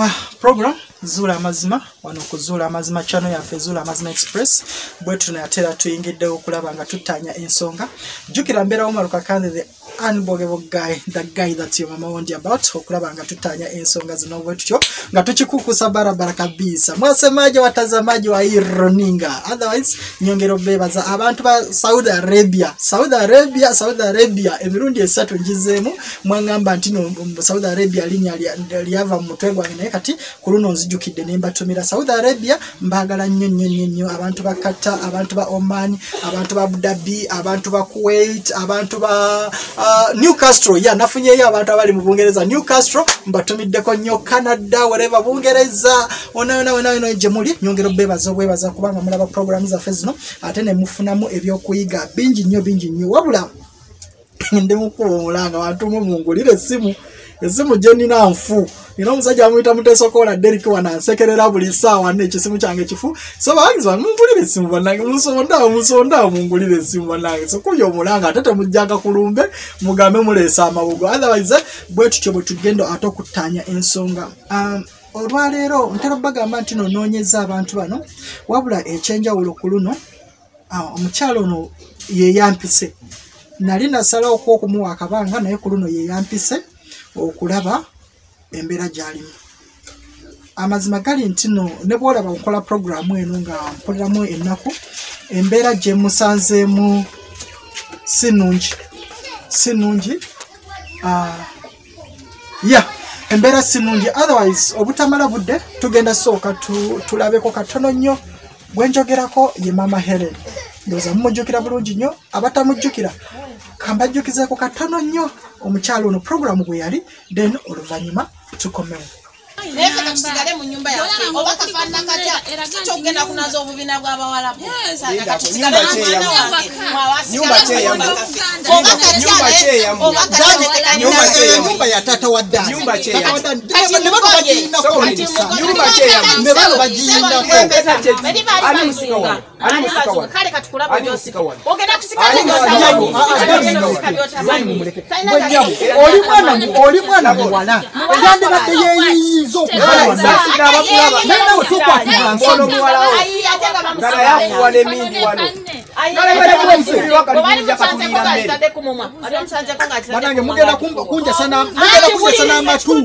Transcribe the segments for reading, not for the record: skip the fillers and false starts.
Program Zula Mazima wano ku Zula Mazima channel yaffe Zula Mazima Express bwe tunatera tuyingidde okulaba nga tutanya ensonga jukira mbera Omaruka Kande the unbelievable guy, the guy that your mama won't about okulaba nga tutanya ensonga zino bwe tutyo nga tukikukusa barabara kabisa mwasemaje watazamaji wa Ironinga otherwise nyongero bebaza abantu ba Saudi Arabia emirundi esatu njizemu mwangamba ntino Saudi Arabia linya lyava mutwegwa naye kati kuluno nzijukidde nemba tumira Saudi Arabia mbagala nnyo abantu ba Qatar abantu ba Oman abantu ba Abu Dhabi abantu ba Kuwait abantu ba Newcastle nafunyeyo abantu abali mu Bungereza Newcastle mbatumiddeko nnyo Canada whatever Bungereza ona jemuli nyongero bebaza kubanga mulaba programs za zino ate ne mufunamu ebyokuyiga bingi nnyo wabula ndimukubulanga abantu mungulire esimu jenina nfu musajja amuyita Mutesokola Derek wanansekerera buli saawa n'ekisimu kyange kifu so baangiza mungulire esimu bannange musonda mungulire esimu bannange so kuyo omulanga ate temujjanga kulumbe mugambe muleesa amabugo otherwise bwe tutyo bwe tugenda ate okutanya ensonga olwaleero ntera bagamba nti noonyeza abantu bano wabula ekyenjawulo ku luno omukyalo ono yeyampise nali nasalawo okumuwa akabanga naye ku luno yeyampise okulaba embera gyalimu amazima gali nti no ne bwolaba nkola programu eno nga mpuliramu ennaku embera gye musanzeemu sinungi embera sinungi otherwise obutamala budde tugenda sooka tulabeko katono nnyo gwenjogerako ye Mama Helen ndoza mumujjukira bulungi nnyo abatamujjukira kambajjukizeko katono nnyo omukyalo ono programu bwe yali then oluvannyuma tukomewo Neka tusigale mu nyumba yaffe oba kafanna katya kyogenda kunaza obubina bw'abawala nyumba ya tata wa dda oli mwana muwala yandibadde yeeyiyiza mugenda kunjasa n'amatu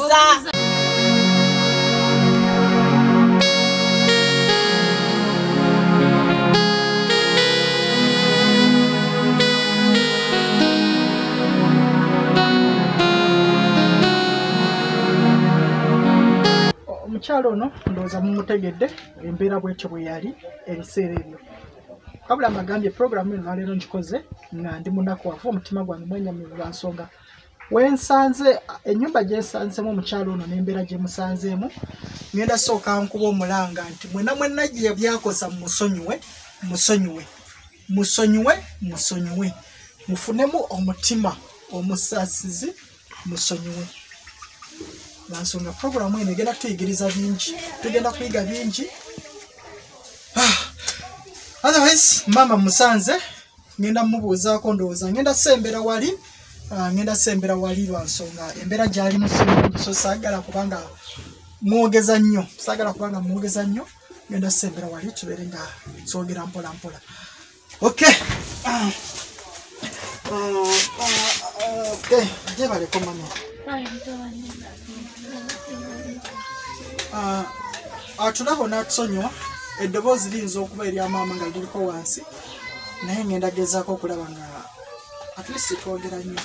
omukyalo ono ndowooza mumutegedde embeera bwekyo bwe yali ebiseera ebyo wabula magambye programu eno naleero ngikoze nga ndi munakuwavu omutima gwange mwenyamivu lwa nsonga wensanze ennyumba gyensanzemu omukyalo ono n'embeera gye musanzeemu ngenda sooka nkuba omulanga nti mwenna gye byakosa musonyiwe mufunemu omutima omusaasizi musonyiwe Nansonga programu eno egenda tuyigiriza bingi tugenda kuyiga bingi otherwise mama musanze ngenda mubuuzaako ndowooza ngenda sembera wali lwa nsonga embeera gyali musingi so saagala kubanga mwogeza nnyo ngenda sembera wali tubeere nga twogera mpola okay jebaleko mama tulaba natusonyiwa eddoboozi liyinza okuba erya maama nga liriko wansi naye ngenda gezaako okulaba nga at least twogera nnyo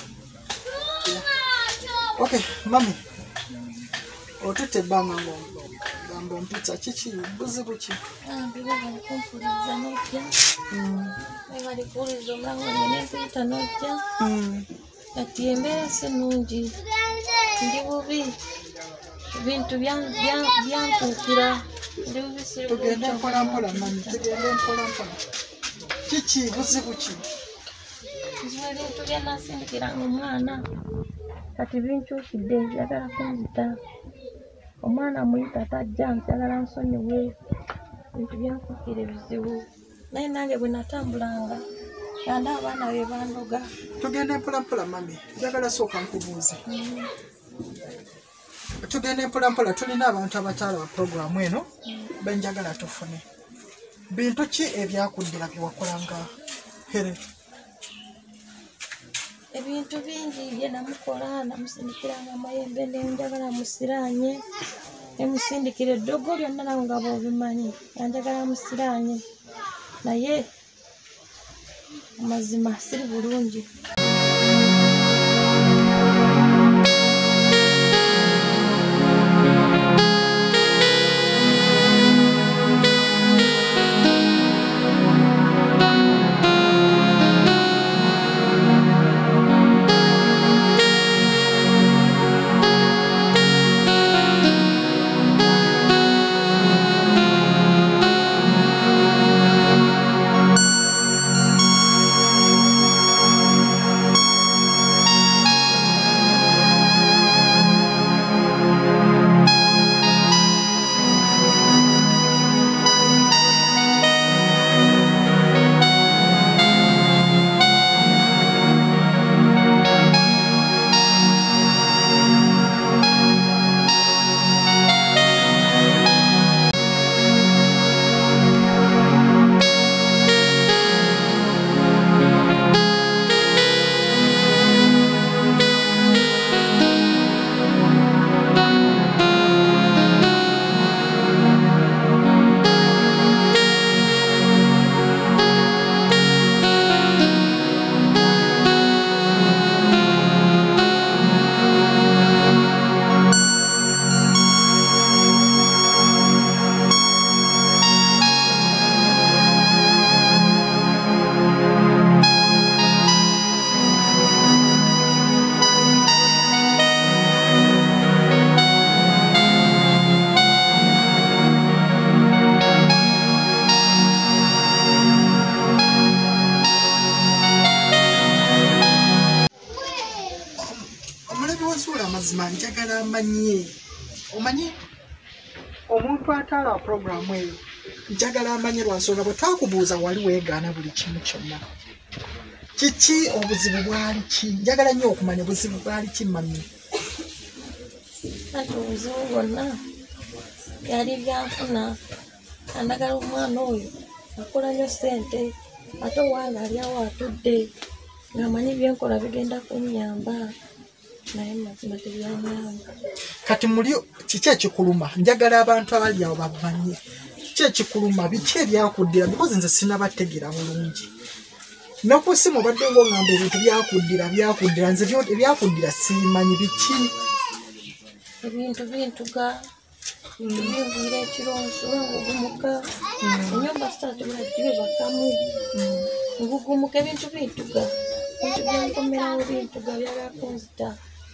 okay mami otutte ebbanga ngamba mpitsa kiki buzibu ki ati embeera si nnungi ndi bubi bintu byantuukira ndi bubi tugende mpolampola mami kiki buzibu ki ebintu byenasindikiranga omwana kati binkyukidde njagala kunzita omwana muyita tajja njagala nsonyiwe bintu byantuukira ebizibu naye nange bwe natambulanga Yanda abana be bandoga. Tugende mpola mami. Njagala sooka nkubuuze. tugende mpolampola tulina abantu abataala ba programu eno benjagala tufune bintu ki ebyakuddira byewakolanga here ebintu bingi bye namukola namusindikiranga amayembe nenjagala musiranye emusindikira eddogo lyonna nawe nga bwobimanyi yanjagala musiranye naye amazima siri bulungi mazima njagala amanye omanyi omuntu ataala programu eyo njagala amanye lwansonga bwe twakubuuza wali weegaana buli kimu kyonna kiki obuzibu bwali ki njagala nnyo okumanya obuzibu bwali ki mami ati obuzibu bwonna yali byanfuna andagala omwana oyo akola nnyo ssente ate owange ali awo atudde ng'amanyi byenkola bigenda kunnyamba naye mazima tebyanyamba kati muli kiki ekikuluma njagala abantu abali awo bamanye kiki ekikuluma biki ebyakuddira because nze sinabategeera bulungi nokusimu obadde ng'ongamba ebintu byakuddira nze ebyakuddira simanyi biki ebintu bintuga bimvira ekironso ngugumuka enyumba sitaatubula gibe bakamu ngugumuka ebintu bintuga ebintu byankomerawo bintuga byagakunzita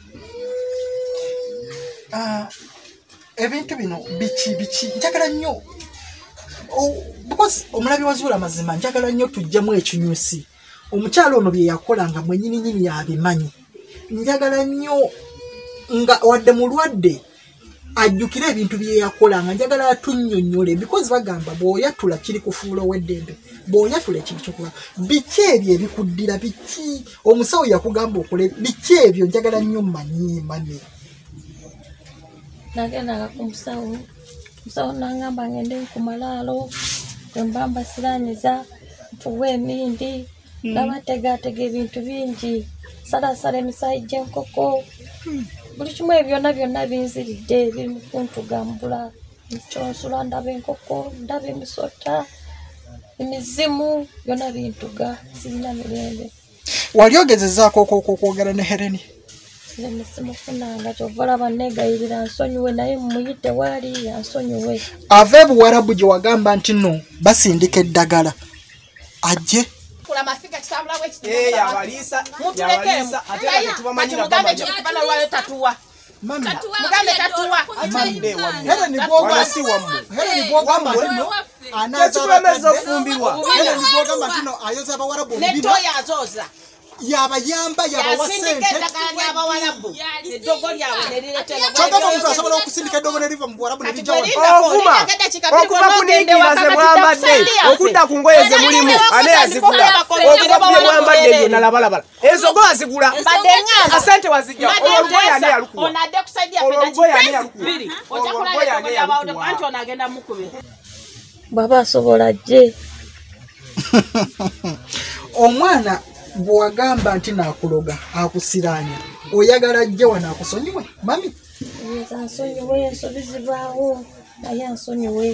ebintu bino biki njagala nnyo because omulabi wazuula mazima njagala nnyo tujjamu ekinyusi omukyalo ono bye yakolanga mwenyininyini yabimanyi njagala nnyo nga wadde mulwadde ajjukira ebintu bye yakolanga njagala atunnyonnyole because bagamba bw'oyatula kiri kufuula ow'eddembe bw'oyatula ekiri kyokola biki ebyo ebikuddira biki omusawo yakugamba okole biki ebyo njagala nnyo mmanyi nagendanga ku musawo nangamba ngende ku malaalo kwemba mbasiranyiza nfuwe emindi nabategatega ebintu bingi salasala emisayi gy'enkoko buli kimu byonna binziridde biri mu kuntugambula nkyonsula ndaba enkoko ndaba emisota emizimu byonna bintuga sirina mirembe wali ogezezaako okwogera ne Hereni simufunanga kyova olaba negayirira nsonyiwe naye mumuyite waali yansonyiwe ava ebuwarabu gye wagamba nti no basindika eddagala ajje yabayamba yabawasente kyokka omuntu asobola okusindika eddogo ne liva mu Buwarabu ne lijja okuva kuniikiriza ze mwambadde okudda ku ngoye ze mulimu ane yazigula okuva ku bye mwambadde eyo nalabalabala ezo go azigula asente wazijja olugoye ane yalukuwa olugoye ane yalukuwa baba asobola gye omwana bw'agamba nti naakuloga akusiraanya oyagala ajje wano akusonyiwe mami ansonyiwe ensobi zibaawo naye ansonyiwe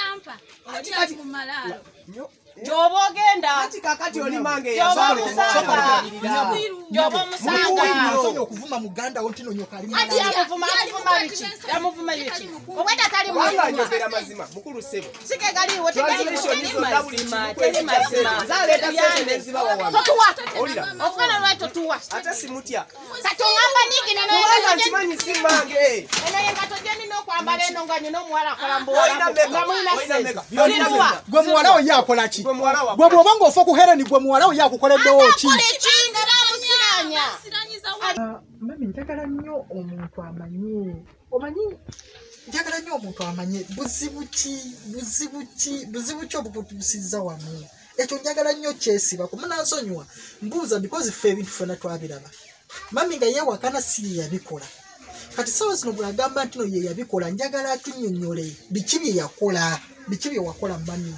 Jobo genda kakati oli mange Jobo musanga okuvuma muganda wontino nyoka ali ati amuvuma bichi obweta tali mwanga mazima mukulu sebo sike gali wote gali mazima zaleta sente neziba wawana totuwa olira ofana lwato tuwa ata simutya katongamba niki neno yenga ntimanyi simange eno yenga tojeni nokwambala eno nga nyino mwala akola mbuwala gwe muwala we yakola ki gwe bw'obanga ofa ku hereni gwe muwala we yakukoleddewo ki mami njagala nnyo omuntu amanye njagala nnyo omuntu amanye buzibu ki obukutuusizza wamu ekyo njagala nnyo kyesibako munansonyiwa mbuuza because ffe ebintu ffena twabiraba mami nga yeewakana si ye yabikola kati sawa zino bw'agamba nti no ye yabikola njagala atunnyonnyole biki bye yakola biki bye wakola mami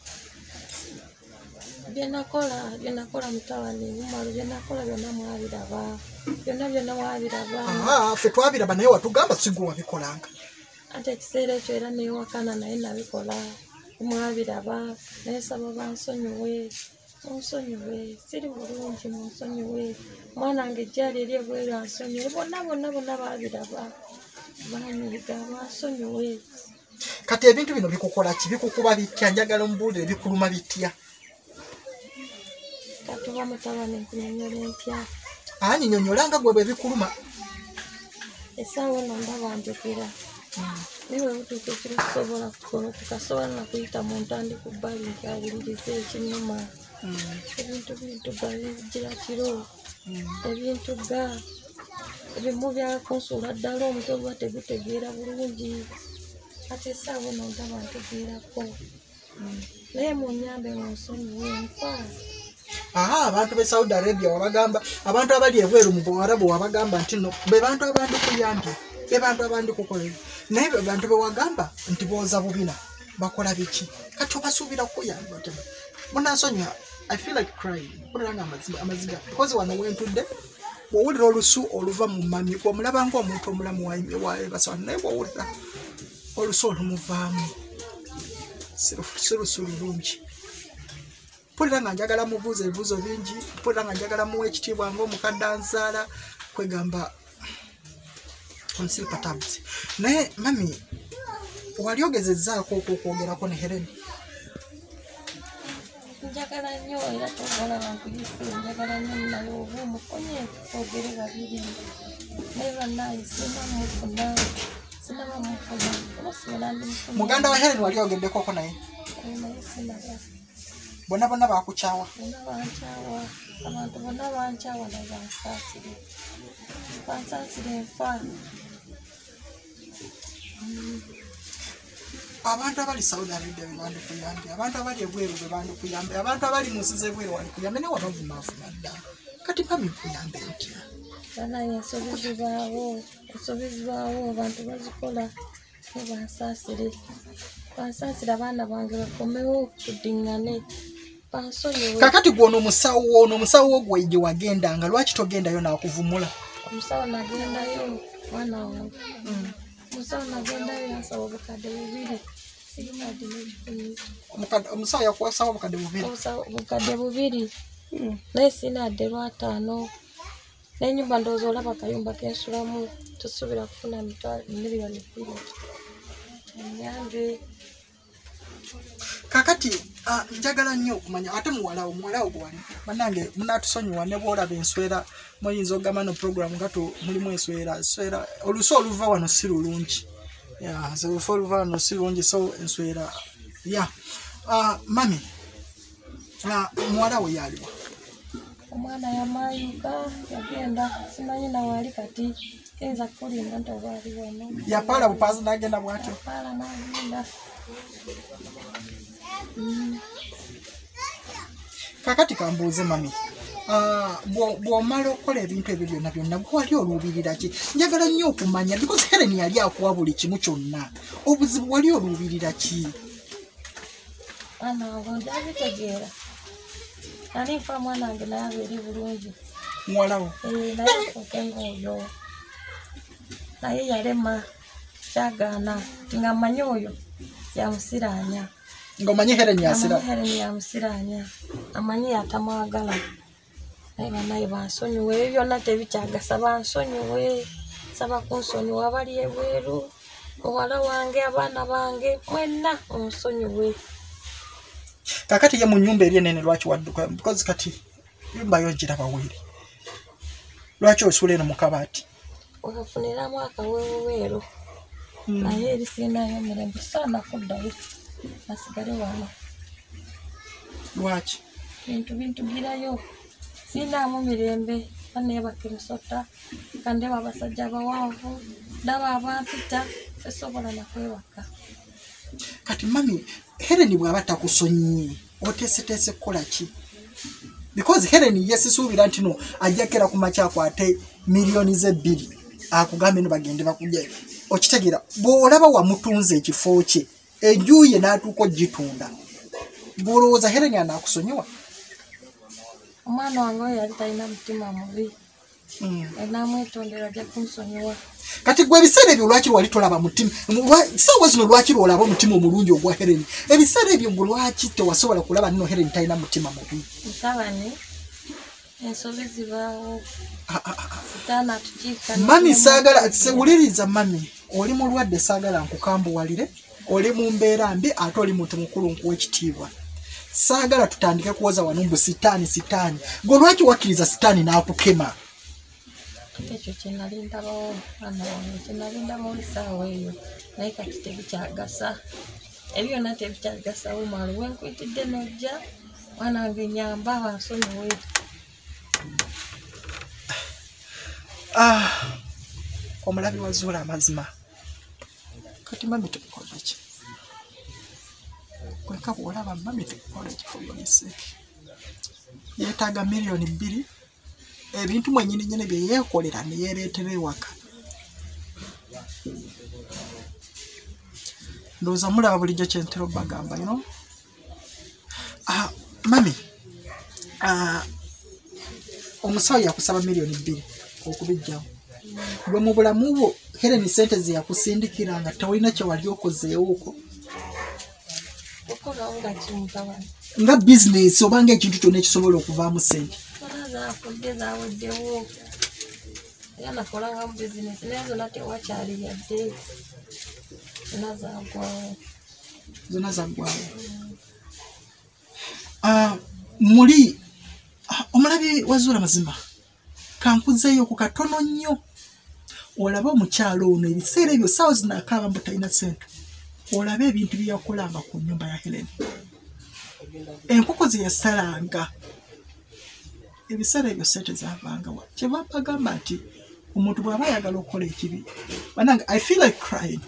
byenakola mutabani mumalo byenakola byonna mwabiraba byonna mwabiraba ffe twabiraba naye watugamba sigwe wabikolanga ate ekiseera ekyo era newakana naye nabikola mwabiraba naye saba bansonyiwe munsonyiwe siri bulungi munsonyiwe mwana wange ejjali eri ebweru ansonyiwe bonna babiraba banyiga bansonyiwe kati ebintu bino bikukola ki bikukuba bitya njagala omubuulire bikuluma bitya katuba mutabani nkunyonyola empya anyinyonyolanga gwe bwe bikuluma essaawa eno ndaba njogera naye bwe butuuka ekiro tusobola tukasobola nakuyita mu ntandi ku bbali nti awulirize ekinnuma ebintu bintuga bigira kiro ebintu ga ebimu byakunsuula ddala omutwe guba tegutegeera bulungi ate essaawa eno ndaba ntegeerako naye munyambe munsonyiwe nfa abantu be Saudi Arabia wabagamba abantu abali ebweru mu Buwarabu wabagamba nti no be bantu abandi kuyambye be bantu abandi kukolera naye be bantu be wagamba nti boza bubina bakola biki kati obasuubira kuyamba tena munansonyiwa I feel like crying kulanga amaziga because wano wentudde wowulira olusu oluva mu mami omulaba ng'omuntu omulamu wa basawa naye wowulira olusu olumuvaamu sirusu lulungi mpulira nga njagala mubuuza ebibuuzo bingi mpulira nga njagala muwa ekitiibwa ng'omukadde anzaala kwegamba onsipatabuzi naye mami wali ogezezzaako okwogerako ne Helen njagala nnyo era tobola bankuyise njagala nnyo naye oba omukonye twogere babiri naye bannaye sinamufuna muganda wa Helen wali ogeddekoko naye naye sinaba bonna bakukyawa bankyawa abantu bonna bankyawa ne bansaasire enfa abantu abali Saudi Arabia be bandikuyambye abantu abali ebweru be bandikuyambye abantu abali mu nsi z'ebweru walikuyambye naye wanovumaafuna ddala kati mpami nkuyambe ntya banaye ensobi zibaawo abantu bazikola ne bansaasire abaana bange bakomewo tuddingane bansonyiwe kakati gwono omusawo wo gwe wagendanga lwaki togendayo naakuvumula omusawo nagendayo mwana wange omusawo nagendayo yansaba obukadde bubiri siginadde n'ebikumi omusawo yakuwasawo obukadde bubiri naye sinadde lwataano n'ennyumba ndowooza olaba akayumba kensulamu tusuubira kufuna miliyoni 2 enyambe kakati njagala nnyo okumanya ate muwalawo bwali bannange munatusonyiwa ne bwolaba enswera muyinza okugamba no program nga mulimu enswera oluso oluva wano si lulungi oluso oluva wano si lulungi so enswera mami muwalawo yaliwa omwana yamayuka yagenda simanyi nawali kati kenza kulinda nti oba ali wano yapaala bupaasi n'agenda bw'atyo yapaala n'agenda. kakati kambuuze mami bw'omala okukola ebintu ebyo byonna gwali oluubirira ki njagala nnyo okumanya because Helen yali akuwa buli kimu kyonna obuzibu wali oluubirira ki mwana wange njabitegeera ani nfa mwana wange naye abeere bulungi muwalawo naye afuuke ng'oyo naye yalema kyagaana nga mmanyi oyo yamusiraanya ng'omanyi Helen yamusiraanya amanyi yatamwagala naye banaye bansonyiwe ebyo byonna tebikyagasa bansonyiwe saba kunsonyiwa abali ebweru muwala wange abaana bange mwenna onsonyiwe. kakati ye mu nnyumba eri enene lwaki wadduka because kati nyumba yo giraba weeri lwaki osula eno mu kabaati ofuniramu akaweweweero naye erisindayo emirembe saana kuddayo asigale wano lwaki bintu girayo sinaamu mirembe baneebakimusota kandeba abasajja abawanvu ndaba abampita tesobola nakwewaka. kati mami Helen bw'aba takusonyiye oteeseteese kukola ki because Helen yesisuubira nti no ajjakera ku makya akwate miliyoni ze 2 akugambe no bagende bakujja okitegeera bw'olaba wamutunze ekifo kye ejuye n'atuuka ogitunda bw'olowooza Helen anaakusonyiwa omwana wange oyo yali talina mutima mubi enamwetondera ajja kunsonyiwa. kati gwe ebiseera ebyo lwaki wali tolaba mutima saawa zino lwaki lwolaba omutima omulungi ogwa Helen ebiseera ebyo gwe lwaki tewasobola kulaba nino Helen talina mutima mubi ntabani ensobi zibaawo sitaana tukiika mami saagala wuliriza mami oli mulwadde saagala nkukambuwalire oli mu mbeera mbi ate oli muntu mukulu nkuwa ekitiibwa saagala tutandike kuwoza wano mbu sitaani gwe lwaki wakkiriza sitaani n'akukema ekyo kyenalindabawo mwana wange kyenalindabawo essaawa eyo naye kati tebikyagasa ebyonna tebikyagasawo mwalo wenkwitidde nojja mwana wange nyamba bansonyiwe. omulabi wazuula amazima kati mami tukola ki kweka bwolaba mami tukola ekifugoniseki yeetaaga miliyoni 2 ebintu mwenyini nyine bye yeekolera ne yeereetera ewaka ndowooza mulaba bulijjo kyentera obbagamba mami omusawo yakusaba miliyoni 2 okubijjawo gwe mu bulamu bwo Helen sente ze yakusindikira nga tewalina kye wali okozeewoko nga bizinesi oba ng'ekintu kyonna ekisobola okuvaamu sente zaafudde zaweddewo era nakolangamu bizinesi naye zonna tewakyali yadde zonna zaggwawo muli omulabi wazuula mazima kankuzeeyo ku katono nnyo olabe omukyalo ono ebiseera ebyo saawa zino akaaba mbu talina sente olabe ebintu bye yakolanga ku nnyumba ya Helen enkoko ze yasalanga ebiseera ebyo sente zaavangawa kyeva bagamba nti omuntu bw'aba ayagala okukola ekibi banange I feel like crying.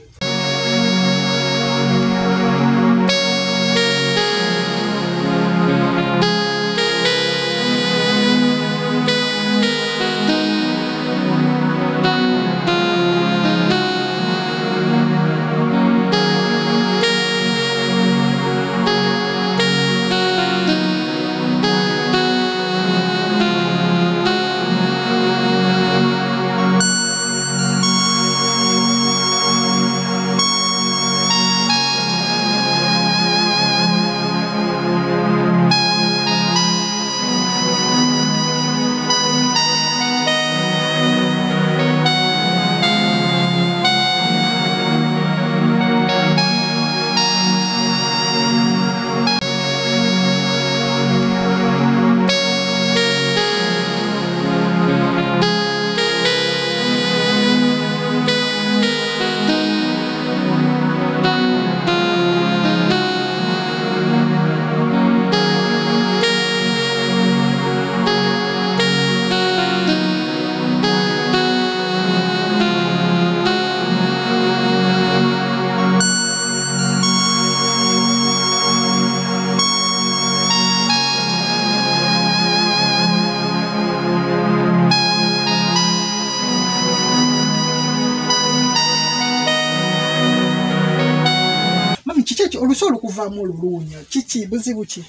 olusobola okuvaamu oluluunya kiki buzibu ki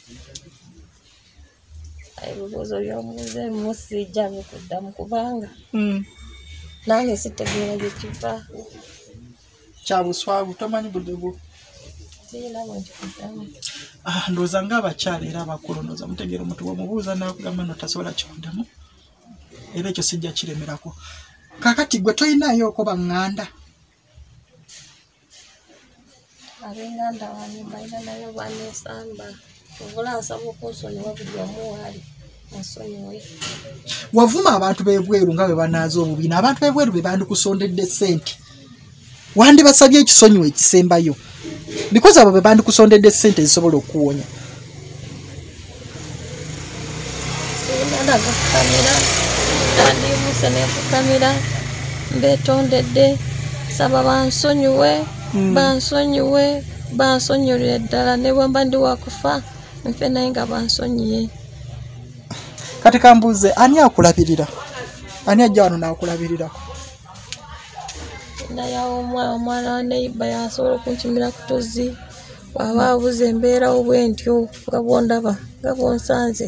ebibuuzo by'omubuuze musijja bikuddamu kubanga nange sitegeera gye kiva kya buswavu tomanyi buzibu sirina bwe nkikuddamu ndowooza ng'abakyala era abakulu ndowooza mutegeera omuntu bw'omubuuza n'akugamba no tasobola kikuddamu era ekyo sijja kiremerako kakati gwe toyinayo okoba ŋŋanda ab'enganda wange balina nayo baneesamba obula nsaba okunsonyiwa buli omu waali ansonyiwe wavuma abantu b'ebweru nga bwe banaaza obubiina abantu b'ebweru be bandikusondedde ssente wandibasabye ekisonyiwa ekisembayo because abo be bandikusondedde ssente zisobola okuwonya sinanagakukamira andimuse nekukamira mbetondedde saba bansonyiwe ddala ne bwe mba ndi wakufa nfe naye nga bansonyiye kati kambuuze ani akulabirira ani ajja wano n'akulabirirako nayawo omwana wa neiba yasobola okunkimira ku tuzzi waba abuze embeerawo bwe ntyo nga bwondaba nga bwonsanze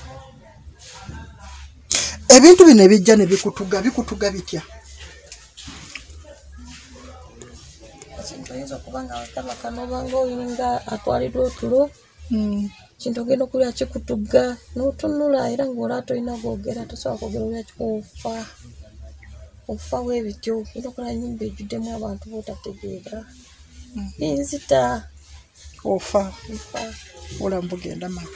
ebintu bino ebijja ne bikutuga bitya ekintu oyinza okuba nga watabaka noba ngaoyinga atwaliddwa otulo kintu ogenda okulya kikutuga n'otunula era ng'ola tolina gwogera tosobola kwogera olya kikufa ofa bwebityo oyina okola nyumba ejuddemu abantu bootategeera inzita ofa olamu bugenda mabi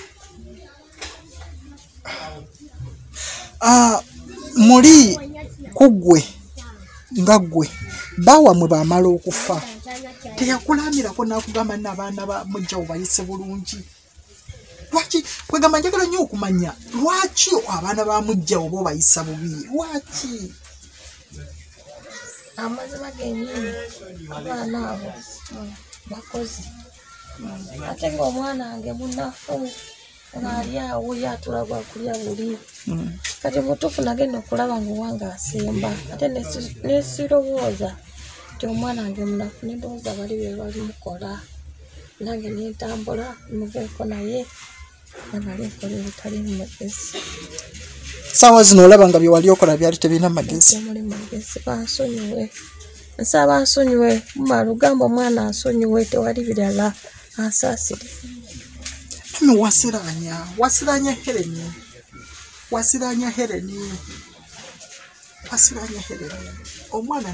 muli kuggwe nga ggwe baawamwe baamala okufa teyakulamirako n'akugamba n'abaana bamujjawo bayise bulungi lwaki kwegamba njagala nnyo okumanya lwaki abaana bamujjawo bo bayisa bubi lwaki amazima genyini abaana abo bakozi ate ng'omwana wange munafu ng'ali awo yatula gwakulya buli kati mutuufu nagenda okulaba ngaowange asemba ate nesirowooza nti omwana wange munafu nendowooza bali be balimukola nange nentambula muveeko naye nali nkola ebitali mu magezi saawa zino olaba nga bye wali okola byali tebirina magezi muli magezi bansonyiwe nsaba ansonyiwe mumala ogamba omwana ansonyiwe tewali birala ansaasire mami wasiranya Hereni omwana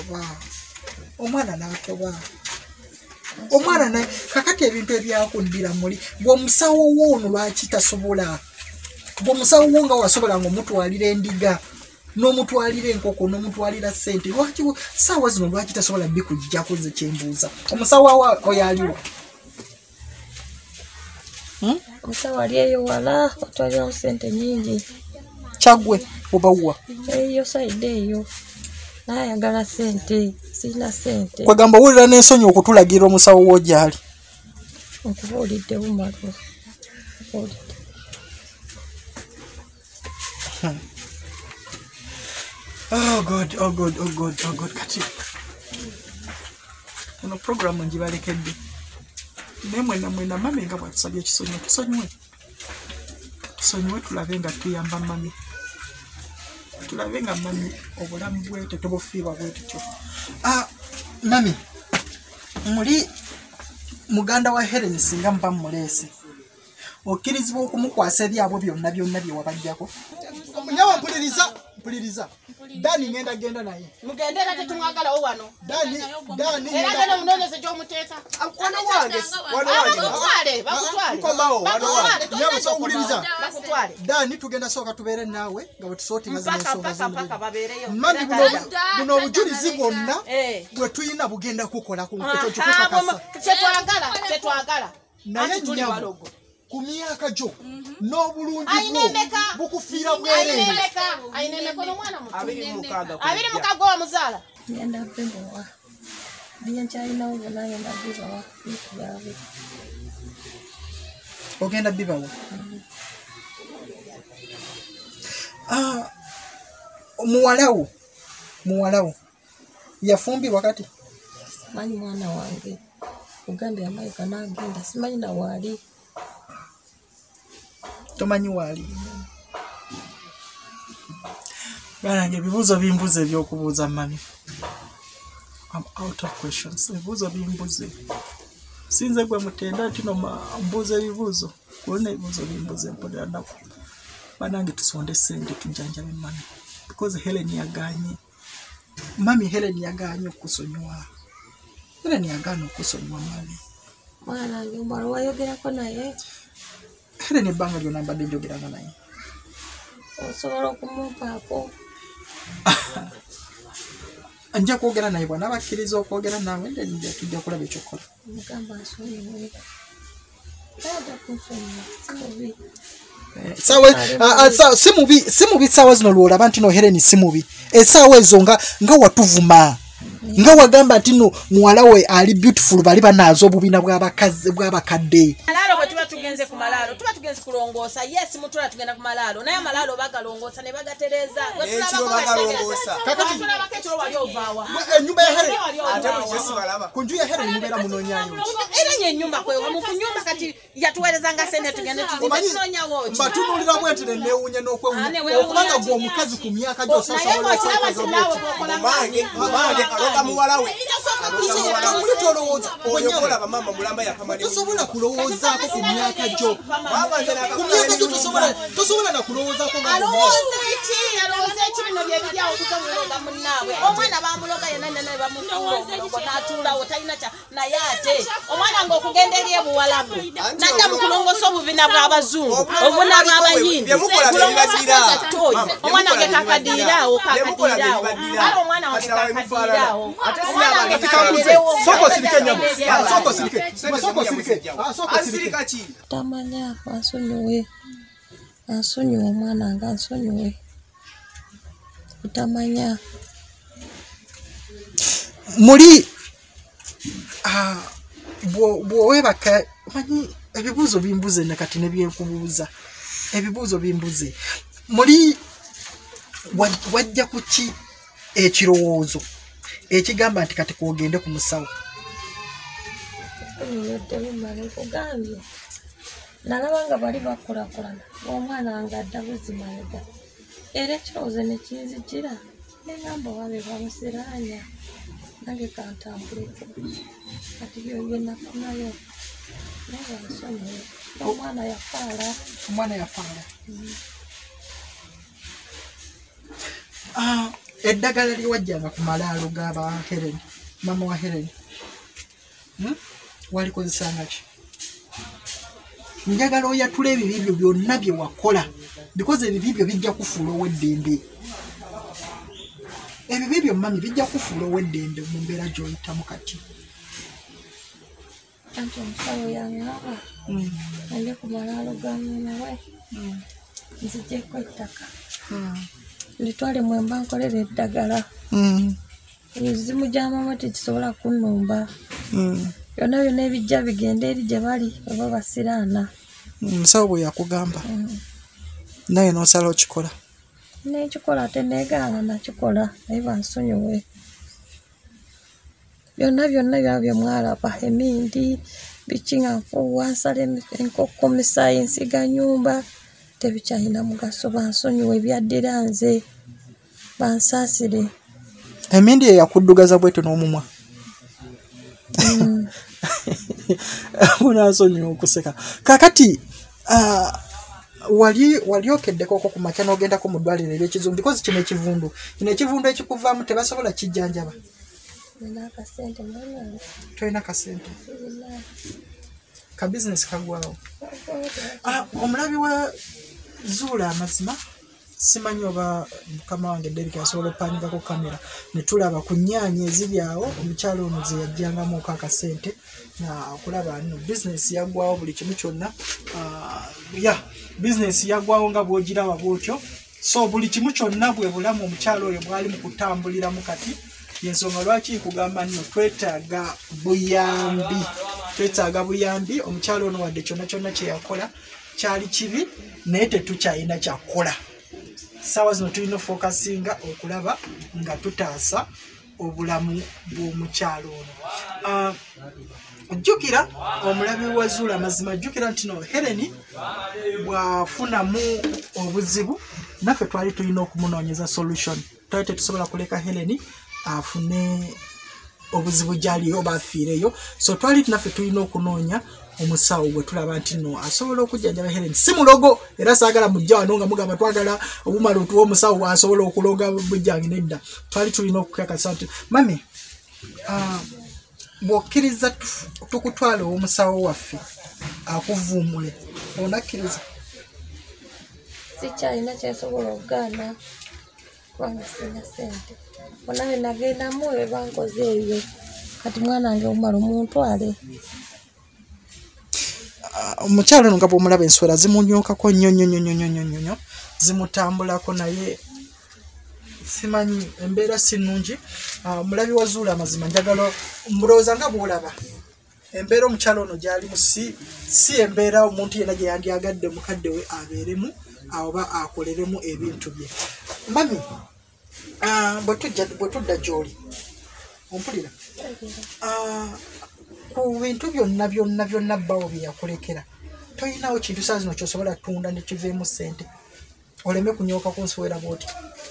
n'atoba omwana naye kakati ebintu ebyakundira muli bw'omusawo woono lwaki tasobola bw'omusawo wo nga wasobola ng'omutwalira endiga n'omutwalira enkoko n'omutwalira ssente lwaki saawa zino lwaki tasobola bikujjako ze kyembuuza omusawo oyo aliwo omusawo ali eyo wala otwalirawo ssente nyingi Chagwe obawa eyo saide eyo nayagala ssente sina ssente kwegamba wulira n'ensonyi okutulagira omusawo wo gyali nkubuulidde bumalu Oh God kati eno programu njibalekedde naye mwena mami nga bwatusabye ekisonyiwe tusonyiwe tulabe nga tuyamba mami tulabe nga mami obulamu bwe tetubufiibwa bwe tutyo mami muli muganda wa Helen singa mba muleese okkirizibwa okumukwasa ebyabwe byonna bye wabajjako nyawa mpuliriza Dani ngenda genda naye mugendera tetumwagalawo wano Dani era gana munonyeze gy'omuteeka bakutwale Dani tugenda sooka tubeere naawe nga bwe tusootinga zino mami buno obujulizi bwonna bwe tuyina bugenda kukola kyetwagala naye nnyabo ku myaka gyo n'obulungi bwo bukufiira bwereere abiri mukago omuzaala ngenda bembowa byenkyalinawo byonna ngenda bibawa byabe ogenda bibawa muwalawo yafumbirwa kati manyi mwana wange kugambye America n'agenda simanyi na wali. Tomanyi wali. Banange ebibuuzo bimbuze ebyokubuuza mami. I'm out of questions. Ebibuuzo bimbuze. Sinze gwe mutenda tino mbuze ebibuuzo. Kuona ebibuuzo bimbuze mpolera nako. Banange tusonde sente tujanjabe mami. Because Helen yaganye. Mami Helen yaganye okusonyiwa. Helen yaganye okusonyiwa mami. Mwana nyumba wayogerako naye. Helen ebbanga lyonna mbadde njogeranga naye. Osobola okumumpaako. Anja kwogera naye bwana bakkiriza okwogera naawe nde tujja kulaba ekyokola. Mugamba asonyiwe. Taata kunsonyiwa. Sawa simubi sawa zino lwolaba nti no Helen simubi. Esaawa ezo nga watuvuma. Nga wagamba nti no muwala we ali beautiful bali banaazo obubina bw'abakadde. Malalo bwe tuba tugenze ku malalo tuba tugenze kulongoosa yes mutula tugenda ku malalo naye malalo bagalongoosa ne bagatereza kakati wali ovaawa ennyumba ya Helen ate mujesi balaba ku nju ya Helen mubeera munoonyayo era nye ennyumba kwewa mu kunyumba kati yatuweerezanga sente tugende tuzimbe tunoonyawo ki mbatunulira bwete ne neewunya n'okwewunya okubanga gwe omukazi ku myaka gy'osasobola mange aloga muwala we oyokola bamama mulamba yakamali tosobola kulowoozaako ku myaka gyo ku myaka gyo tosobola na kulowoozaako alowooza eki bino byebiryawo tuzomuloga munnaabwe omwana bamuloga yena nene bamulogo n'atuulawo talina kya naye ate omwana ng'okugenda eri ebuwalabu nadda mu kulongoosa obubina bw'abazungu obubina bw'abayindi omwana nge kakadiiraawo ale omwana wange kakadiiraawo tamanya ansonyiwe omwana nga ansonyiwe utamanya muli bwowebaka manyi ebibuuzo bimbuze nakati nebyenkubuuza ebibuuzo bimbuze muli wajja kuki ekirowoozo ekigamba nti kati kwogende ku musawo kugambye nalaba nga bali bakulakulana omwana wange adda buzimalega era ekirowoozo nekinzijira negamba wabe bamusiraanya nange kantambuleko kati byonge nafunayo naye bansonyiwe omwana yafaala eddagala lyewajjanga ku malaalo g'aba Helen mama wa Helen walikozesanga ki njagala oyatula ebibibyo byonna bye wakola because ebibibyo bijja kufuula ow'eddembe ebibibyo mami bijja kufuula ow'eddembe mu mbeera gy'oyitamu kati anti omusawo yangaaba naye ku malaalo ga nnyinawe nzijjeko ettaka litwale mwemba nkolera eddagala emizimu gy'amama tegisobola kunnumba byonna byonna ebijja bigenda eri gye bali oba basiraana omusawo bwe yakugamba naye n'osala okikola nekikola ate negaana nakikola naye bansonyiwe byonna byaba byemwalaba emindi biki nga nfuuwa nsala enkoko misaayi nsiga nyumba tebikyalina mugaso bansonyiwe ebyaddira nze bansaasire emindi eyakuddugaza bwete n'omumwa munansonyiwa okuseka kakati wali okeddekoko ku makya n'ogendako mu ddwaliro ery'ekizungu because kino ekivundu ekikuvaamu tebasobola kijjanjaba tolina kasente ka bizinesi kagwawo omulabi wa zuula amazima simanyi oba mukama wange Derek asobola opangako kamera netulaba ku nnyaanya eziri awo omukyalo ono ze yajjangamuko akasente okulaba nno bizinesi yaggwawo buli kimu kyonna bizinesi yaggwawo nga bwogiraba bwotyo so buli kimu kyonna bwe bulamu omukyalo oyo bwali mu kutambuliramu kati yensonga lwaki nkugamba nno twetaaga buyambi omukyalo ono wadde kyonna kyonna kye yakola kyali kibi naye tetukyalina kyakukola sawa zino tulina focusinga okulaba nga tutaasa obulamu bw'omukyalo ono jjukira omulabi wa Zuula Mazima jjukira nti no Helen bwafunamu obuzibu naffe twali tulina okumunoonyeza solution twali tetusobola kuleka Helen afune obuzibu gyali oba afiireyo so twali naffe tulina okunoonya omusawo bwe tulaba nti no asobola okujjanjaba Helen si mulogo era saagala mujja wano nga mugamba twagala obumala otuwa omusawo wasobola okuloga bujjange nedda twali tulina okukakasa nti mami bw'okkiriza tukutwala omusawo waffe akuvuumule onakkiriza sikyalina kyensobola okugaana kubanga sina ssente onawe nagendamu we bankoze ebyo kati mwana wange omumala omuntwale omukyalo ono nga bw'omulaba enswera zimunyokako nnyo zimutambulako naye simanyi embeera si nnungi mulabi wa Zuula Mazima njagala mbulooza nga bw'olaba embeera omukyalo ono gy'alimu si embeera omuntu yenna gye yandyagadde mukadde we abeeremu oba akoleremu ebintu bye mami bwe tudda gy'oli ompulira ku bintu byonna bbawo bye yakulekera toyinawo kintu saa zino kyosobola tunda ne kiveemu ssente oleme kunyooka ku nswera bw'oti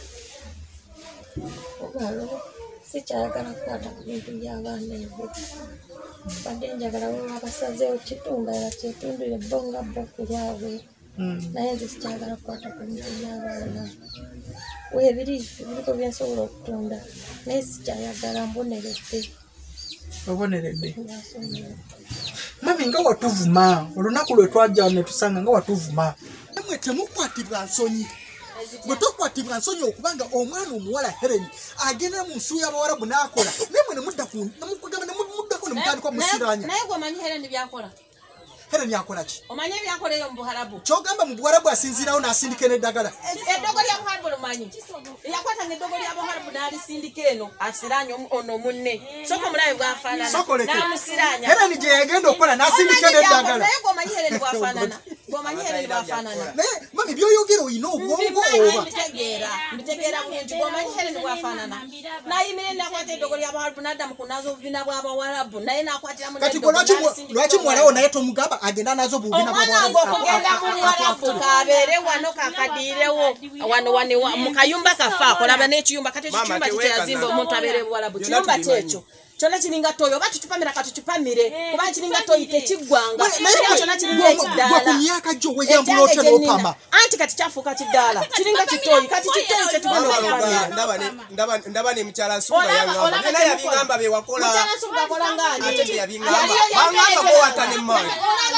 sikyayagala kukwata ku bintu by'abaana ebyo badde njagala baba basazeewo kitunda yakyetundire bo nga bo ku lwabwe naye nze sikyagala kukwata ku bintu by'abaana weebiriko byensobola okutunda naye sikyayagala mboneredde oboneredde mami nga watuvuma olunaku lwe twajja ne tusanga nga watuvuma mwe temukwatibwa nsonyi bwe tokwatibwa nsonyi okubanga omwana omuwala Helen agenda mu nsu y'Abawarabu n'akola naye mwe nemuddako nemutandika omusiranya naye gwe omanyi Helen byakola Helen yakola ki omanyi ebyakoleyo mu Buharabu kyogamba mu Buwarabu asinziirawo n'asindika n'eddagala eddogo lya Buharabu lumanyi yakwatanga eddogo lya Buharabu n'alisindika eno asiranye ono munne soko omulabe bwafaanana n'amusiranya Helen gye yagenda okukola n'asindika n'eddagala naye gwomanyi Helen bwafaanana gwomanyi Helen bwafaanana naye mami byoyogera oyina obwongo oba mbitegeera bulungi gwomanyi Helen bwafaanana n'ayimire n'akwata eddogo lya Buharabu n'adda mu kunaaza obubiina bw'Abawarabu naye n'akwatiramu kati gwe lwaki muwalawo naye tomugamba agenda nazo bubiina omwana ng'okugenda mu Buwarabu kabeere wano kakadiirewo wano mu kayumba kaffe akolaba n'ekiyumba kati ekyo kiyumba kikyeyazimba omuntu abeere Buwarabu kiyumba kyekyo kyona kiringa toyo oba tutupamira katutupamire kuba kiringa toyi tekiggwanga kyona kiringa ekiddaala ku myaka gyo weyambula otyo n'opama anti kati kyafuuka kiddaala kiringa kitoyi kati kitoyi kyetugenda ndaba ne mukyala Nsumba yangamba era yabingamba bewakola akola ngani ate teyabingamba bangamba ko wata ne mmanyi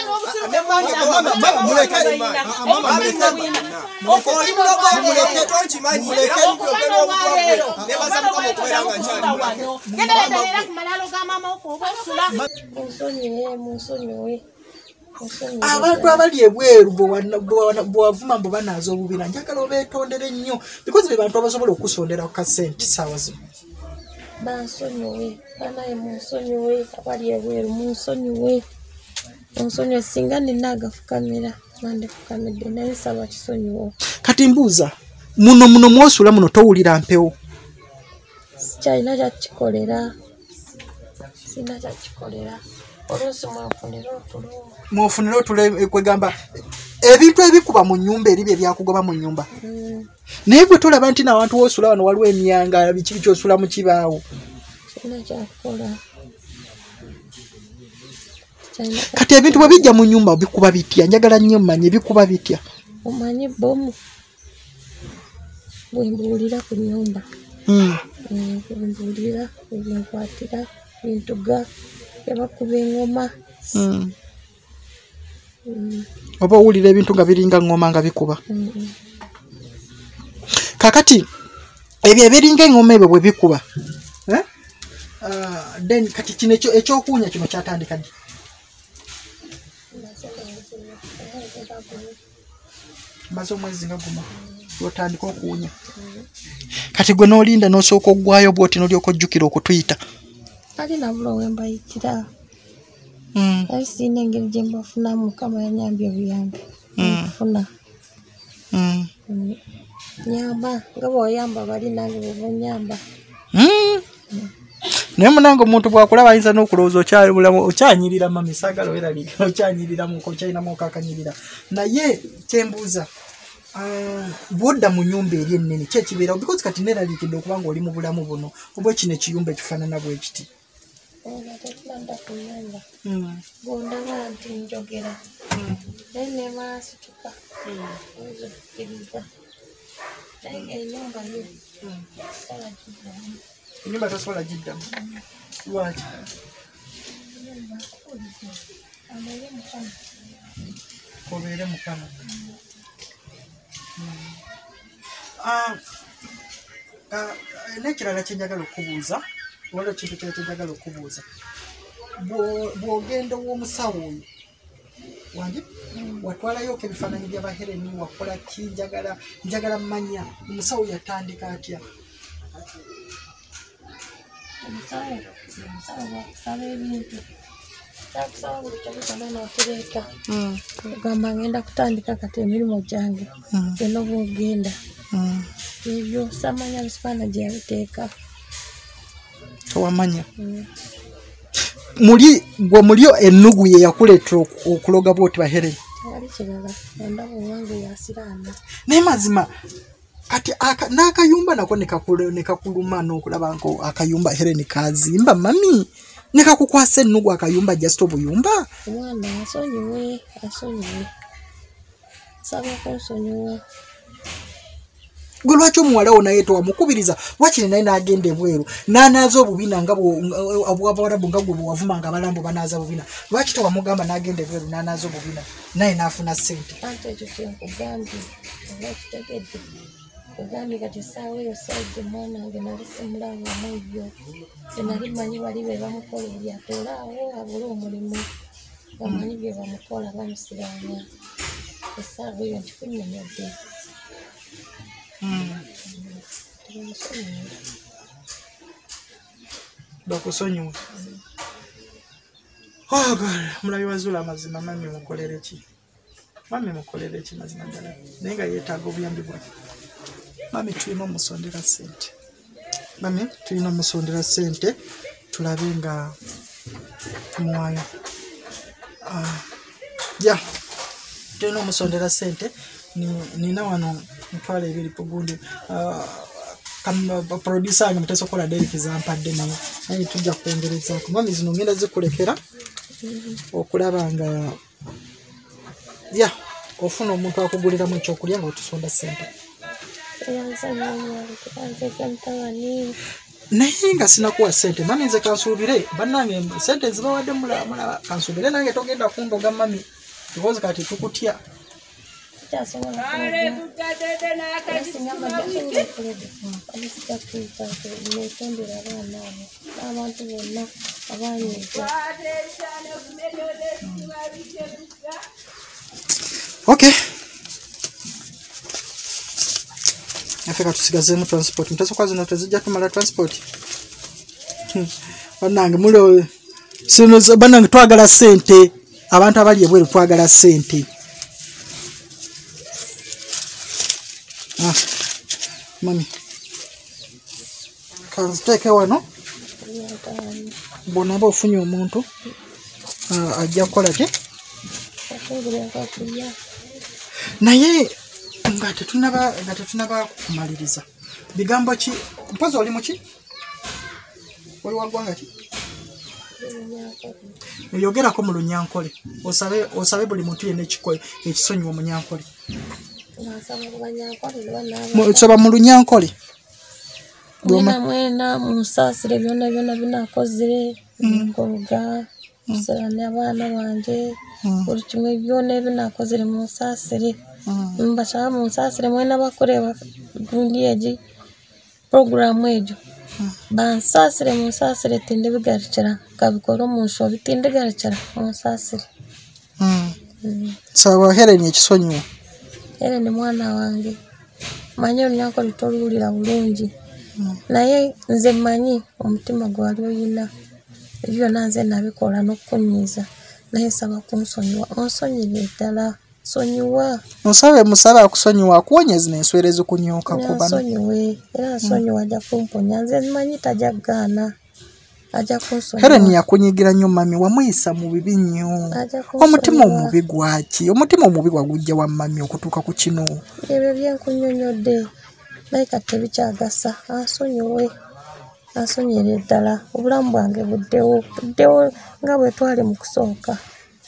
okoli mulogo muleke tonkimanyi era okwogera obukwaggwe nebaza mukama okubeera nga nkyali abantu abali ebweru bwewavuma mbu banaaza obubiina njagala obeetondere nnyo because be bantu abasobola okusondera ku kasente saawa zino bansonyiwe banaye munsonyiwe abali ebweru munsonyiwe singa nina agafukamira nandefukamidde naye nsaba kisonyiwo kati mbuuza muno mwosula muno towulira mpewo sikyalina kyakikolera sina kyakikolera oluusi mwofunira otulo kwegamba ebintu ebikuba mu nnyumba eri bye byakugoba mu nnyumba naye gwe tolaba nti nawantu woosula wano waliwo emyanga biki kyosula mu kibaawo sina kyakukola kati ebintu bwe bijja mu nnyumba bikuba bitya njagala nnyo mmanye bikuba bitya omanyi bomu bwembuulira ku nnyumba bwembuulira bwenkwatira bintuga ebakuba engoma oba owulira ebintu nga biringa ngoma nga bikuba kakati ebyo ebiringa engoma ebyo bwe bikuba then kati kino ekyokuunya kino kyatandika ddi maze omwezi nga guma lwotandika okuwunya kati gwe n'olinda n'osooka oggwayo bwoti n'olyoka ojjukira okutuyita ali nabula wembayitira naye siina engeri gye mbafunamu mukama yanyambye obuyambi nfuna nyamba nga bw'oyamba bali nange bwebonyamba naye munange omuntu bwakulaba ayinza n'okulowooza okyali bulamu okyanyirira mami saagala weeraliikira okyanyiriramu okyalinamu okakanyirira naye kyembuuza bwodda mu nnyumba eri ennene ki ekibeerawo because kati neeraliikidde okuba nga oli mu bulamu buno oba kino ekiyumba ekifaanana bwe kiti tetulanda ku nnyumba bwondaba nti njogera naye nemaasituka ozokkiriza naye ennyumba yo sola giddamu ennyumba tosobola giddamu lwaki abeere mukama obeere mukama n'ekirala kyenjagala okubuuza waliwo kintu kira kyenjagala okubuuza bw'ogenda ow'omusawo oyo wange watwalayo ko ebifaananyi by'abahereni wakola ki njagala mmanya omusawo yatandika atya omusawo bakusaba ebintu takusaba buli kyobusaba nootereeka ogamba ngenda kutandika kati emirimu gyange gena oba ogenda ebyo samanya bisifaana gye yabiteeka towamanya gwe mulyo ennugu ye yakuleetera okuloga bwoti bahereni tewali kirala ondaba owange yasiraana naye mazima kati n'akayumba nako nekakuluma n'okulaba nko akayumba hereni kazimba mami nekakukwasa ennugu akayumba just obuyumba omwana asonyiwe saba kunsonyiwa gwe lwaki omuwala wo naye towamukubiriza wakiri naye n'agenda ebweru n'anaaza obubina nga obwabawarabu nga gwe bwewavuma nga abalambo banaaza bubina lwaki towamugamba n'agenda ebweru n'anaaza obubina naye n'afuna ssente anti ekyo kyenkugambye oba kitegedde kugambye kati essaawa eyo saidde omwana wange nali simulabamu ebyo tenali manyi bali be bamukola ebyatoola awo abule omulimu bamanyi bye bamukola bamusiranya essaawa eyo nkikunnyonnyodde bakusonyiwe mulabi wazuula amazima mami mukolere ki mazima ddala naye nga yeetaaga obuyambi bwaffe mami tulina omusondera ssente tulabe nga tumuwayo tulina omusondera ssente nina wano mitwalo 2 gundi producer wange Muteesa Okola Derek zampadde naye tujja kwongerezaako mami zino ngenda zikulekera okulaba nga ofuna omuntu akuguliramu ekyokulya nga otusonda ssente naye nga sinakuwa ssente mami nze kansuubire bannange ssente zibawadde mulaba kansuubire nange togenda kundoga mami because kati tukutya abantu bonna abanyiga okay afika tusigazeemu transport Muteesa Okola zino tezijja tumala transport bannange muli bannange twagala ssente abantu abali ebweru twagala ssente mami kanziteeke wano bwonaba ofunye omuntu ajja kukola ki naye nga tetunaba kumaliriza bigambo ki mpozi oli muki oli waggwanga ki yogerako mu Lunyankole osabe buli muntu yenna ekisonyiwa mu Nyankole osaba mu Lunyankole mwena munsaasire byonna binakozere nkoluga kusirana abaana bange buli kimwe byonna ebinakozere munsaasire mbasaba munsaasire mwena bakureba gundi egi programu egyo bansaasire munsaasire tindibigarukira kabikora omunsho bitindigarukira munsaasire saba Helen ekisonyiwa Helen mwana wange manyi Olunyankole toluwulira bulungi naye nze manyi omutima gwali oyina byonna nze nabikola n'okukunyiiza naye saba kunsonyiwa onsonyire ddala sonyiwa musabe akusonyiwa akuwonyezi n'enswera ezikunyooka kuba nsonyiwe era nsonyiwa ajja kumponya nze manyi tajja kugaana ajja kunsonyiwa. Helen yakunyigira nnyo mami wamuyisa mu bibi nnyo. Omutima omubi gwaki? Omutima omubi gwagujja wa mami okutuuka ku kino? Ebyo byenkunnyonnyodde naye kati tebikyagasa. Ansonyiire ddala obulamu bwange buddewo nga bwe twali mu kusooka.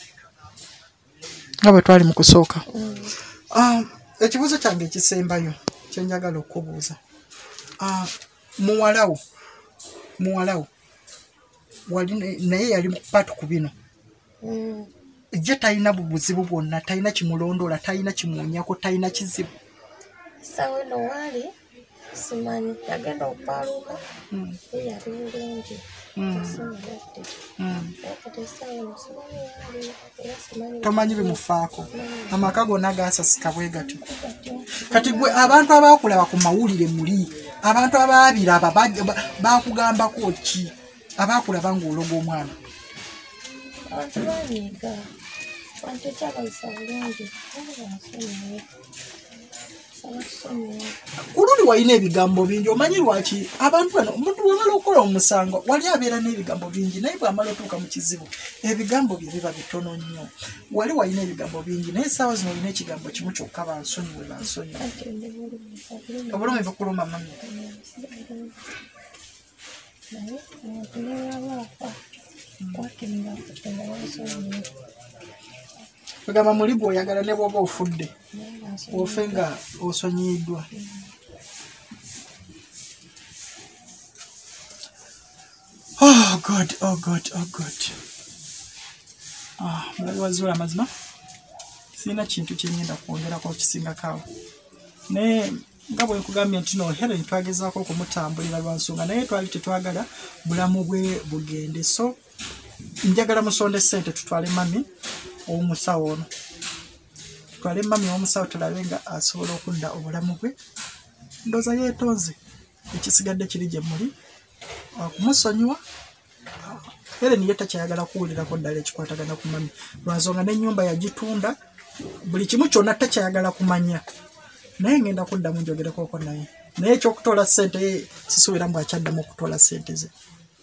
Ekibuuzo kyange ekisembayo kyenjagala okubuuza. Muwalawo wali naye yali mukupatu ku bino. Ejje talina buzibu bwonna, talina kimulondoola, talina kimuwonyako, talina kizibu. Sawe no wali simanyi yagenda okupaaluuka ye yali bulungi. Tomanyi bimufaako. Amaka gonna gaasasika bwe gatyo. Kati gwe abantu abaakulaba ku mawulire muli, abantu abaabiraba baakugambako ki? Abaakulaba ng'ologa omwana. Abantu banyiiga. Abantu ekyabayisa bulungi. Kululi walina ebigambo bingi. Omanyi lwaki abantu bano omuntu bw'amala okukola omusango wali abeera n'ebigambo bingi naye bw'amala otuuka mu kizibu ebigambo bye biba bitono nnyo. Wali walina ebigambo bingi naye essaawa zino olina ekigambo kimu kyokka bansonyiwe. Obulumi bukuluma mami. Ogamba muli gw'oyagala ne bw'oba ofudde ofe nga osonyiyiddwa. Oh God. Mulabi wazuula amazima sirina kintu kyenyenda kwongerako kisingakaawo naye nga bwe nkugambye nti no Helen twagezaako okumutambulira lwa nsonga naye twali tetwagala bulamu bwe bugende, so njagala musonde ssente tutwale mami ow'omusawo ono. Twale mami ow'omusawo tulabe nga asobola okudda obulamu bwe. Ndooza yeetonze ekisigadde kiri gye muli okumusonyiwa. Helen ye takyayagala kuwulirako ddala ekikwatagana ku mami lwa nsonga n'ennyumba yagitunda, buli kimu kyonna takyayagala kumanya naye ngenda kuddamu njogerekooko naye ekyokutoola ssente sisuubira mbu akyaddamu okutoola ssente ze.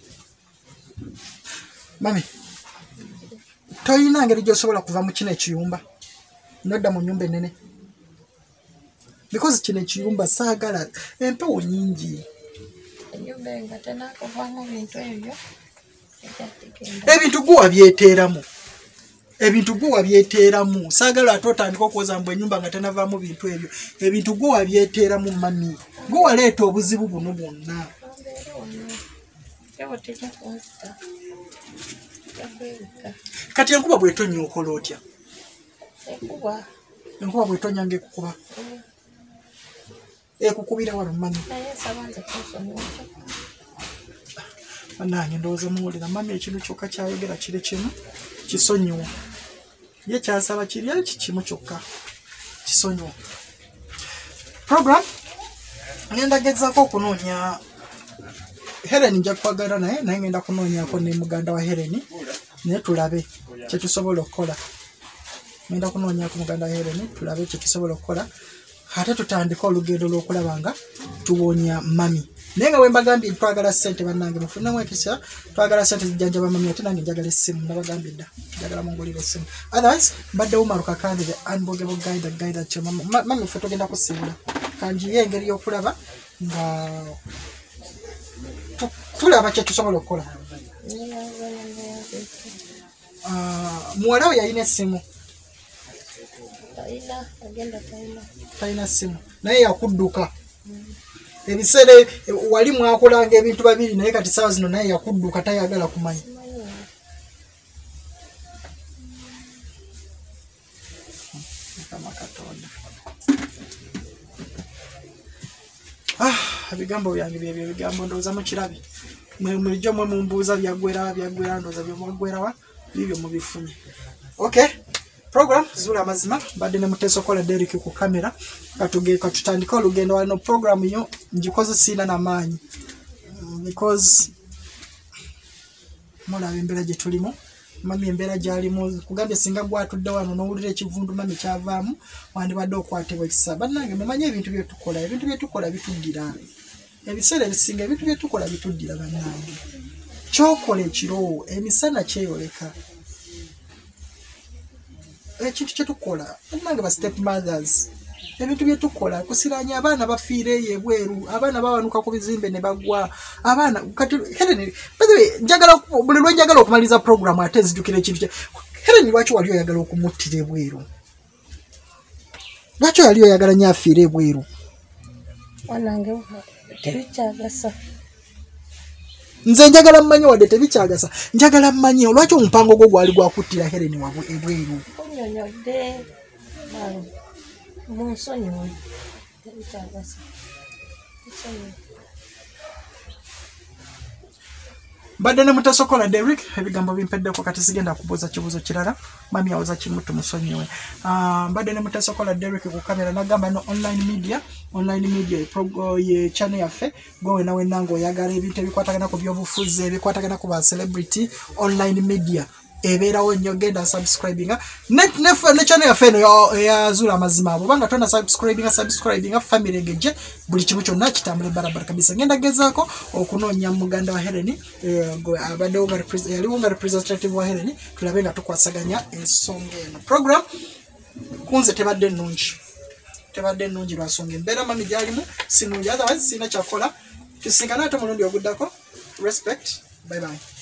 Mami toyina ngeri gy'osobola kuva mu kino ekiyumba nodda mu nnyumba ennene because kino ekiyumba saagala empewo nnyingi. Ennyumba nga tenakuvaamu bintu ebyo ebintu gwe wabyeteeramu saagala ate otandika okwoza mbu ennyumba nga tenavaamu bintu ebyo. Ebintu gwe wabyeteeramu mami, gwe waleeta obuzibu buno bwonna. Kati enkuba bw'etonya okola otya? Enkuba bw'etonya ng'ekukuba ekukubira wano mami. Nange ndowooza muwulira mami ekintu kyokka kyayogera kiri kimu kisonyiwa. Ye kyasaba kiri kimu kyokka kisonyiwa. Program ngenda gezaako okunoonya Helen nja kwagala naye ngenda kunoonyako ne muganda wa Helen naye tulabe kye tusobola okukola. Ngenda kunoonyako muganda wa Helen tulabe kye tusobola okukola ate tutandika olugendo lw'okulaba nga tuwonya mami. Naye nga bwe mbagambye twagala ssente bannange mufunemu ekisa twagala ssente zijjanjaba mami ate nange njagala essimu nabagambye dda njagala mungulira essimu. Otherwise mbaddewo maruka kandi the unbogeable guide kyo mami ffe tugenda kusiibula kanjiye engeri y'okulaba nga tulaba kye tusobola okukola. Muwala we yalina essimu? Talina ssimu naye yakudduka. Ebiseera wali mwakolanga ebintu babiri naye kati ssaawa zino naye yakudduka tayagala kumanya. Ebigambo byange byebyo ebigambo ndowooza mukirabi mulijjo mwe mumbuuza byaggwera ndowooza byemwaggwerawa bibyo mubifunye. Okay, program zuula amazima badde ne Muteesa Okola Derrick ku kamera katutandika olugendo wano. Program yo ngikoze siina n'amaanyi because mulaba embeera gye tulimu mami, embeera gy'alimu kugambye singa gwatudde wano n'owulira ekivundu mami kyavaamu wandibadde okwatibwa ekisa. Bannange mumanye ebintu bye tukola bituddira ebiseera ebisinga ebintu bye tukola bituddira bannange. kyokola ekiro emisana kyeyoleka ekintu kyetukola nange ba step mothers ebintu byetukola kusiranya abaana bafiireyo ebweru abaana bawanuka ku bizimbe ne bagwa abaana kati Helen njagala buli lwe njagala okumaliza program ate nzijukira ekintu Helen lwaki wali oyagala okumuttira ebweru lwaki wali oyagala nnyo afiire ebweru wanange tebikyagasa nze njagala mmanyi wadde tebikyagasa njagala mmanyi lwaki omupango gwo gwali gwakuttira Helen wabwe ebweru onyonyodde munsonyiwe tebikyagasa badde ne mutasokola Derrick ebigambo bimpeddeko kati sigenda kubuuza kibuuzo kirala mami awoza kimu tumusonyiwe badde ne mutasokola Derrick ku kamera nagamba no online media ye channel yaffe gwe nawe nango oyagala ebintu ebikwatagana ku byobufuzi ebikwatagana ku ba celebrity online media ebeerawo nnyo genda subscribinga ne channel yaffe eno eyazuula amazima abo banga tona subscribinga family ngeje buli kimu kyonna kitambule barabara kabisa ngenda gezaako okunoonya muganda wa Helen abaddewo yaliwo nga representative wa Helen tulabe nga tukwasaganya ensonga eno program kunze tebadde nnungi lwasonga embeera mami gyalimu sinungi otherwise sina kyakola tusinkana ate mulundi oguddako respect bye bye